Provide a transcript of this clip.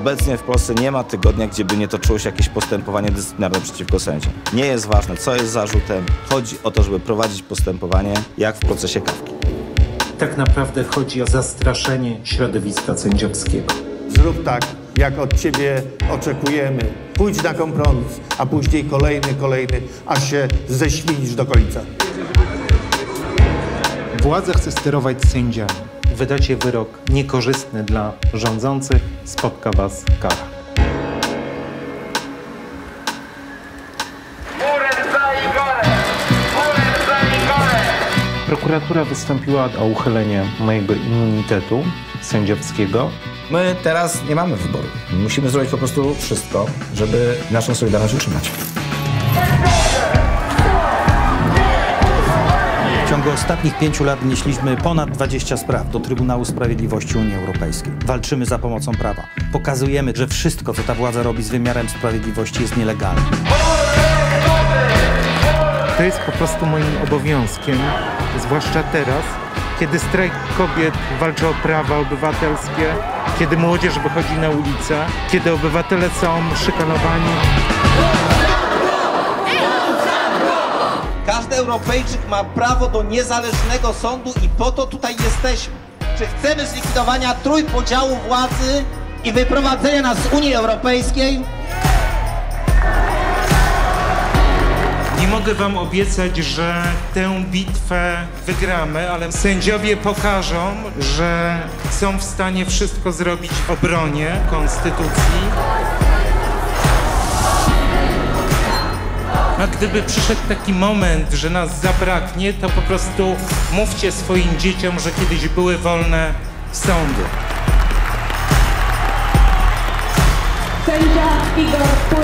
Obecnie w Polsce nie ma tygodnia, gdzie by nie toczyło się jakieś postępowanie dyscyplinarne przeciwko sędziom. Nie jest ważne, co jest zarzutem. Chodzi o to, żeby prowadzić postępowanie jak w procesie Kafki. Tak naprawdę chodzi o zastraszenie środowiska sędziowskiego. Zrób tak, jak od ciebie oczekujemy. Pójdź na kompromis, a później kolejny, aż się ześwinisz do końca. Władza chce sterować sędziami. Wydacie wyrok niekorzystny dla rządzących, spotka was kara. Prokuratura wystąpiła o uchylenie mojego immunitetu sędziowskiego. My teraz nie mamy wyboru. Musimy zrobić po prostu wszystko, żeby naszą solidarność utrzymać. W ciągu ostatnich 5 lat wnieśliśmy ponad 20 spraw do Trybunału Sprawiedliwości Unii Europejskiej. Walczymy za pomocą prawa. Pokazujemy, że wszystko, co ta władza robi z wymiarem sprawiedliwości, jest nielegalne. To jest po prostu moim obowiązkiem, zwłaszcza teraz, kiedy strajk kobiet walczy o prawa obywatelskie, kiedy młodzież wychodzi na ulicę, kiedy obywatele są szykanowani. Każdy Europejczyk ma prawo do niezależnego sądu i po to tutaj jesteśmy. Czy chcemy zlikwidowania trójpodziału władzy i wyprowadzenia nas z Unii Europejskiej? Nie mogę wam obiecać, że tę bitwę wygramy, ale sędziowie pokażą, że są w stanie wszystko zrobić w obronie konstytucji. A gdyby przyszedł taki moment, że nas zabraknie, to po prostu mówcie swoim dzieciom, że kiedyś były wolne sądy. Sędzia Igor